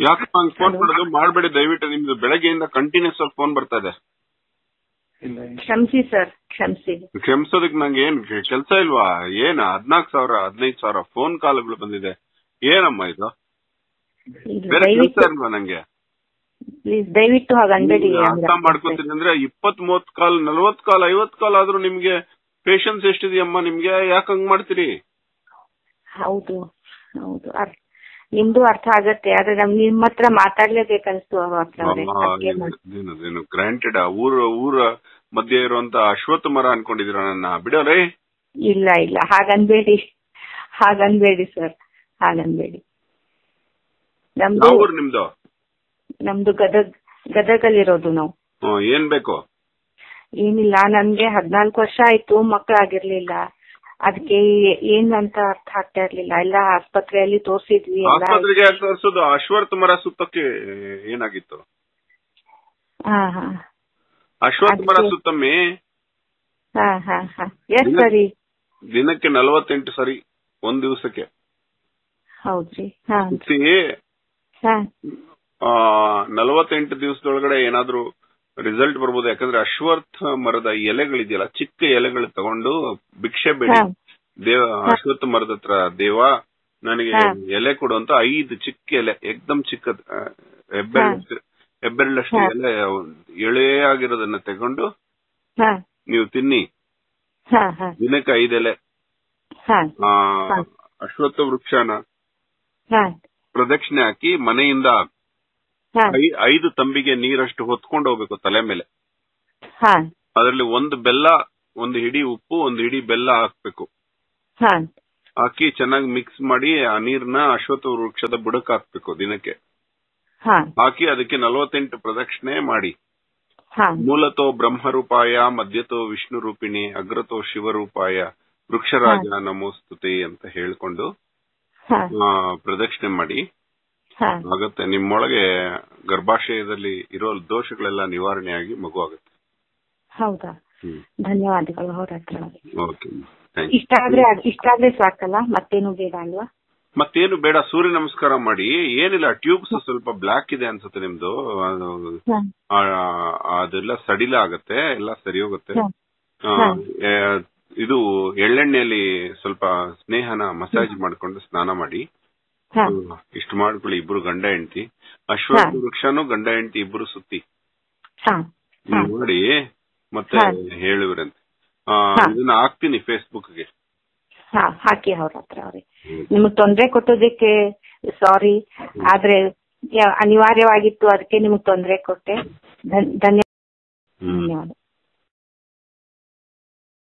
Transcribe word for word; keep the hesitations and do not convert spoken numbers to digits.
ಯಾಕೆ ಹಂಗ್ ಫೋನ್ ಮಾಡೋದು ಮಾಡಬೇಡಿ ದಯವಿಟ್ಟು. ನಿಮ್ದು ಬೆಳಗ್ಗೆಯಿಂದ ಕಂಟಿನ್ಯೂಸ್ ಆಗಿ ಫೋನ್ ಬರ್ತಾ ಇದೆ. ಕ್ಷಮಿಸಿ ಸರ್, ಕ್ಷಮಿಸಿ. ಕ್ಷಮಿಸೋದಕ್ಕೆ ನಂಗೆ ಏನ್ ಕೆಲಸ ಇಲ್ವಾ? ಏನ್ ಹದ್ನಾಲ್ಕು ಸಾವಿರ ಹದಿನೈದು ಸಾವಿರ ಫೋನ್ ಕಾಲ್ಗಳು ಬಂದಿದೆ. ಏನಮ್ಮ ಇದು? ಬೇರೆ ಕೆಲಸ ಇಲ್ವಾ ನಂಗೆ? ದಯವಿಟ್ಟು ಹಾಗನ್ಬೇಡಿ. ಅರ್ಥ ಮಾಡ್ಕೊತೀನಿ ಅಂದ್ರೆ ಇಪ್ಪತ್ ಮೂವತ್ ಕಾಲ್ ನಲ್ವತ್ ಕಾಲ್ ಐವತ್ ಕಾಲ್ ಆದ್ರೂ ನಿಮ್ಗೆ ಪೇಷನ್ಸ್ ಎಷ್ಟಿದೆಯಮ್ಮ ನಿಮ್ಗೆ? ಯಾಕೆ ಹಂಗ್ ಮಾಡ್ತೀರಿ? ಹೌದು ಹೌದು, ನಿಮ್ದು ಅರ್ಥ ಆಗತ್ತೆ. ಆದ್ರೆ ನಮ್ ನಿಮ್ ಹತ್ರ ಮಾತಾಡ್ಲೇಬೇಕನ್ಸ್ತು ಅವ್ರ ಹತ್ರ. ಗ್ರಾಂಟೆಡ್ ಊರ ಊರ ಮಧ್ಯೆ ಇರುವಂತ ಅಶ್ವತ್ಥ ಮರ ಅನ್ಕೊಂಡಿದೀರ ನನ್ನ? ಬಿಡೋರೇ. ಇಲ್ಲ ಇಲ್ಲ, ಹಾಗನ್ಬೇಡಿ ಹಾಗನ್ಬೇಡಿ ಸರ್, ಹಾಗನ್ಬೇಡಿ. ನಮ್ದು ಊರು ನಿಮ್ದು? ನಮ್ದು ಗದಗ್ ಗದಗಲ್ಲಿರೋದು ನಾವು. ಏನ್ ಬೇಕು? ಏನಿಲ್ಲ, ನನ್ಗೆ ಹದ್ನಾಲ್ಕು ವರ್ಷ ಆಯ್ತು, ಮಕ್ಕಳಾಗಿರ್ಲಿಲ್ಲ. ಅದಕ್ಕೆ ಏನ್ ಅಂತ ಅರ್ಥ ಆಗ್ತಾ ಇರ್ಲಿಲ್ಲ. ಎಲ್ಲ ಆಸ್ಪತ್ರೆಯಲ್ಲಿ ತೋರ್ಸಿದ್ವಿ. ಆಸ್ಪತ್ರೆಗೆ ತೋರ್ಸೋದು ಅಶ್ವತ್ಥ ಮರ ಸುತ್ತಕ್ಕೆ ಏನಾಗಿತ್ತು? ಹಾ ಹಾ ಅಶ್ವತ್ಥ ಮರ ಸುತ್ತಮ್ಮಿ ಹಾ ಹಾ ಹಾ ಎಷ್ಟ್ ಸರಿ? ದಿನಕ್ಕೆ ನಲವತ್ತೆಂಟು ಸರಿ, ಒಂದ್ ದಿವಸಕ್ಕೆ. ಹೌದ್ರಿ? ಹಾ ನಲವತ್ತೆಂಟು ದಿವಸದೊಳಗಡೆ ಏನಾದ್ರು ರಿಸಲ್ಟ್ ಬರ್ಬೋದು. ಯಾಕಂದ್ರೆ ಅಶ್ವತ್ಥ ಮರದ ಎಲೆಗಳಿದೆಯಲ್ಲ, ಚಿಕ್ಕ ಎಲೆಗಳು ತಗೊಂಡು ಭಿಕ್ಷೆ ಬೇಡಿ ದೇವ ಅಶ್ವತ್ಥ ಮರದ ಹತ್ರ, ದೇವ ನನಗೆ ಎಲೆ ಕೊಡು ಅಂತ ಐದು ಚಿಕ್ಕ ಎಲೆ, ಎಕ್ದಮ್ ಚಿಕ್ಕದ್ ಹೆಬ್ಬೆರಳಷ್ಟು ಹೆಬ್ಬೆರಳಷ್ಟು ಎಲೆ ಎಳೆ ಆಗಿರೋದನ್ನ ತಗೊಂಡು ನೀವು ತಿನ್ನಿ. ದಿನಕ್ಕೆ ಐದು ಎಲೆ ಅಶ್ವತ್ಥ ವೃಕ್ಷನ ಪ್ರದಕ್ಷಿಣೆ ಹಾಕಿ ಮನೆಯಿಂದ ಐದು ತಂಬಿಗೆ ನೀರಷ್ಟು ಹೊತ್ಕೊಂಡು ಹೋಗ್ಬೇಕು ತಲೆ ಮೇಲೆ. ಅದರಲ್ಲಿ ಒಂದು ಬೆಲ್ಲ, ಒಂದು ಹಿಡಿ ಉಪ್ಪು, ಒಂದು ಹಿಡಿ ಬೆಲ್ಲ ಹಾಕ್ಬೇಕು. ಹಾಕಿ ಚೆನ್ನಾಗಿ ಮಿಕ್ಸ್ ಮಾಡಿ ಆ ನೀರ್ನ ಅಶ್ವತ್ಥ ವೃಕ್ಷದ ಬುಡಕ್ ಹಾಕ್ಬೇಕು ದಿನಕ್ಕೆ. ಹಾಕಿ ಅದಕ್ಕೆ ನಲವತ್ತೆಂಟು ಪ್ರದಕ್ಷಿಣೆ ಮಾಡಿ. ಮೂಲತೋ ಬ್ರಹ್ಮರೂಪಾಯ, ಮಧ್ಯತೋ ವಿಷ್ಣು ರೂಪಿಣಿ, ಅಗ್ರತೋ ಶಿವರೂಪಾಯ, ವೃಕ್ಷರಾಜ ನಮೋಸ್ತುತೆ ಅಂತ ಹೇಳ್ಕೊಂಡು ಪ್ರದಕ್ಷಿಣೆ ಮಾಡಿ. ಆಗತ್ತೆ, ನಿಮ್ಮೊಳಗೆ ಗರ್ಭಾಶಯದಲ್ಲಿ ಇರೋ ದೋಷಗಳೆಲ್ಲ ನಿವಾರಣೆಯಾಗಿ ಮಗು ಆಗುತ್ತೆ. ಹೌದಾ? ಧನ್ಯವಾದಗಳು ಅವ್ರ ಹತ್ರ. ಓಕೆ, ಇಷ್ಟಾದ್ರೆ ಇಷ್ಟಾದ್ರೆ ಸಾಕಲ್ಲ, ಮತ್ತೇನು ಬೇಡ ಅಲ್ವಾ? ಮತ್ತೇನು ಬೇಡ. ಸೂರ್ಯ ನಮಸ್ಕಾರ ಮಾಡಿ. ಏನಿಲ್ಲ, ಟ್ಯೂಬ್ಸ್ ಸ್ವಲ್ಪ ಬ್ಲಾಕ್ ಇದೆ ಅನ್ಸುತ್ತೆ ನಿಮ್ದು, ಅದೆಲ್ಲ ಸಡಿಲ ಆಗತ್ತೆ, ಎಲ್ಲ ಸರಿ ಹೋಗುತ್ತೆ. ಇದು ಎಳ್ಳೆಣ್ಣೆಯಲ್ಲಿ ಸ್ವಲ್ಪ ಸ್ನೇಹನ ಮಸಾಜ್ ಮಾಡ್ಕೊಂಡು ಸ್ನಾನ ಮಾಡಿ. ಇಷ್ಟು ಮಾಡ್ಕೊಳ್ಳಿ ಇಬ್ರು ಗಂಡ ಹೆಂಡತಿ. ಅಶ್ವತ್ಥ ವೃಕ್ಷನು ಗಂಡ ಹೆಂಡತಿ ಇಬ್ರು ಸುತ್ತಿ ಮಾಡಿ ಮತ್ತೆ ಹೇಳುವರಂತೆ. ಇದನ್ನ ಹಾಕ್ತೀನಿ ಫೇಸ್ಬುಕ್ಗೆ. ಹಾಕಿ ಅವ್ರ ಹತ್ರ. ಅವ್ರಿಗೆ ನಿಮಗ್ ತೊಂದರೆ ಕೊಟ್ಟೋದಕ್ಕೆ ಸಾರಿ, ಆದ್ರೆ ಅನಿವಾರ್ಯವಾಗಿತ್ತು, ಅದಕ್ಕೆ ನಿಮಗ್ ತೊಂದರೆ ಕೊಟ್ಟೆ. ಧನ್ಯವಾದ.